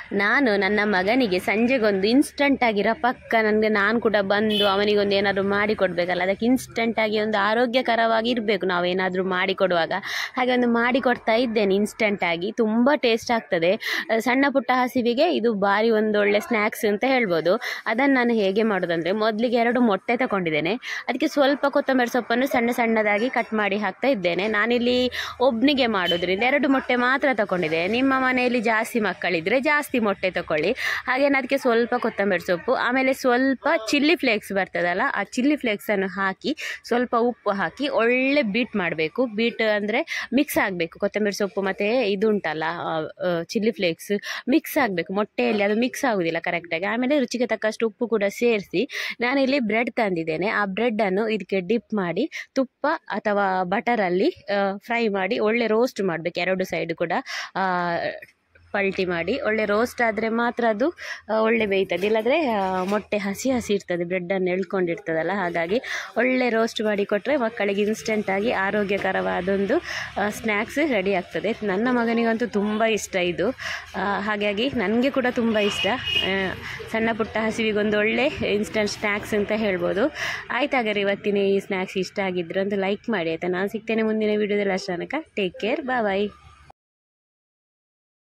ನಾನು ನನ್ನ ಮಗನಿಗೆ ಸಂಜೆಗೊಂದು ಇನ್ಸ್ಟಂಟಾಗಿರೋ ಪಕ್ಕ ನಾನು ಕೂಡ ಬಂದು ಅವನಿಗೊಂದು ಏನಾದರೂ ಮಾಡಿಕೊಡ್ಬೇಕಲ್ಲ, ಅದಕ್ಕೆ ಇನ್ಸ್ಟಂಟಾಗಿ ಒಂದು ಆರೋಗ್ಯಕರವಾಗಿ ಇರಬೇಕು ನಾವೇನಾದರೂ ಮಾಡಿಕೊಡುವಾಗ. ಹಾಗೆ ಒಂದು ಮಾಡಿಕೊಡ್ತಾ ಇದ್ದೇನೆ ಇನ್ಸ್ಟಂಟಾಗಿ. ತುಂಬ ಟೇಸ್ಟ್ ಆಗ್ತದೆ. ಸಣ್ಣ ಪುಟ್ಟ ಹಸಿವಿಗೆ ಇದು ಭಾರಿ ಒಂದು ಒಳ್ಳೆ ಸ್ನ್ಯಾಕ್ಸ್ ಅಂತ ಹೇಳ್ಬೋದು. ಅದನ್ನು ನಾನು ಹೇಗೆ ಮಾಡೋದಂದರೆ, ಮೊದಲಿಗೆ 2 ಮೊಟ್ಟೆ ತಗೊಂಡಿದ್ದೇನೆ. ಅದಕ್ಕೆ ಸ್ವಲ್ಪ ಕೊತ್ತಂಬರಿ ಸೊಪ್ಪನ್ನು ಸಣ್ಣ ಸಣ್ಣದಾಗಿ ಕಟ್ ಮಾಡಿ ಹಾಕ್ತಾ ಇದ್ದೇನೆ. ನಾನಿಲ್ಲಿ ಒಬ್ಬನಿಗೆ ಮಾಡೋದ್ರಿಂದ 2 ಮೊಟ್ಟೆ ಮಾತ್ರ ತಗೊಂಡಿದ್ದೆ. ನಿಮ್ಮ ಮನೆಯಲ್ಲಿ ಜಾಸ್ತಿ ಮಕ್ಕಳಿದ್ರೆ ಜಾಸ್ತಿ ಮೊಟ್ಟೆ ತಗೊಳ್ಳಿ. ಹಾಗೇನು ಅದಕ್ಕೆ ಸ್ವಲ್ಪ ಕೊತ್ತಂಬರಿ ಸೊಪ್ಪು, ಆಮೇಲೆ ಸ್ವಲ್ಪ ಚಿಲ್ಲಿ ಫ್ಲೇಕ್ಸ್ ಬರ್ತದಲ್ಲ, ಆ ಚಿಲ್ಲಿ ಫ್ಲೇಕ್ಸನ್ನು ಹಾಕಿ ಸ್ವಲ್ಪ ಉಪ್ಪು ಹಾಕಿ ಒಳ್ಳೆ ಬೀಟ್ ಮಾಡಬೇಕು. ಬೀಟ್ ಅಂದರೆ ಮಿಕ್ಸ್ ಆಗಬೇಕು. ಕೊತ್ತಂಬರಿ ಸೊಪ್ಪು ಮತ್ತು ಇದು ಉಂಟಲ್ಲ ಚಿಲ್ಲಿ ಫ್ಲೇಕ್ಸ್ ಮಿಕ್ಸ್ ಆಗಬೇಕು. ಮೊಟ್ಟೆಯಲ್ಲಿ ಅದು ಮಿಕ್ಸ್ ಆಗೋದಿಲ್ಲ ಕರೆಕ್ಟಾಗಿ. ಆಮೇಲೆ ರುಚಿಗೆ ತಕ್ಕಷ್ಟು ಉಪ್ಪು ಕೂಡ ಸೇರಿಸಿ ನಾನಿಲ್ಲಿ ಬ್ರೆಡ್ ತಂದಿದ್ದೇನೆ. ಆ ಬ್ರೆಡ್ಡನ್ನು ಇದಕ್ಕೆ ಡಿಪ್ ಮಾಡಿ ತುಪ್ಪ ಅಥವಾ ಬಟರಲ್ಲಿ ಫ್ರೈ ಮಾಡಿ ಒಳ್ಳೆ ರೋಸ್ಟ್ ಮಾಡಬೇಕು. 2 ಸೈಡ್ ಕೂಡ ಪಲ್ಟಿ ಮಾಡಿ ಒಳ್ಳೆ ರೋಸ್ಟ್ ಆದರೆ ಮಾತ್ರ ಅದು ಒಳ್ಳೆ ಬೇಯ್ತದೆ. ಇಲ್ಲಾಂದರೆ ಮೊಟ್ಟೆ ಹಸಿ ಇರ್ತದೆ, ಬ್ರೆಡ್ಡನ್ನು ಎಳ್ಕೊಂಡಿರ್ತದಲ್ಲ. ಹಾಗಾಗಿ ಒಳ್ಳೆ ರೋಸ್ಟ್ ಮಾಡಿ ಕೊಟ್ಟರೆ ಮಕ್ಕಳಿಗೆ ಇನ್ಸ್ಟೆಂಟಾಗಿ ಆರೋಗ್ಯಕರವಾದೊಂದು ಸ್ನ್ಯಾಕ್ಸ್ ರೆಡಿ ಆಗ್ತದೆ. ನನ್ನ ಮಗನಿಗಂತೂ ತುಂಬ ಇಷ್ಟ ಇದು. ಹಾಗಾಗಿ ನನಗೆ ಕೂಡ ತುಂಬ ಇಷ್ಟ. ಸಣ್ಣ ಪುಟ್ಟ ಹಸಿವಿಗೊಂದು ಒಳ್ಳೆ ಇನ್ಸ್ಟೆಂಟ್ ಸ್ನ್ಯಾಕ್ಸ್ ಅಂತ ಹೇಳ್ಬೋದು. ಆಯ್ತಾಗಾರೆ ಇವತ್ತಿನ ಈ ಸ್ನ್ಯಾಕ್ಸ್ ಇಷ್ಟ ಆಗಿದ್ರೆ ಒಂದು ಲೈಕ್ ಮಾಡಿ ಆಯಿತಾ. ನಾನು ಸಿಗ್ತೇನೆ ಮುಂದಿನ ವೀಡಿಯೋದಲ್ಲಿ. ಅಷ್ಟು ತನಕ ಟೇಕ್ ಕೇರ್, ಬಾಯ್.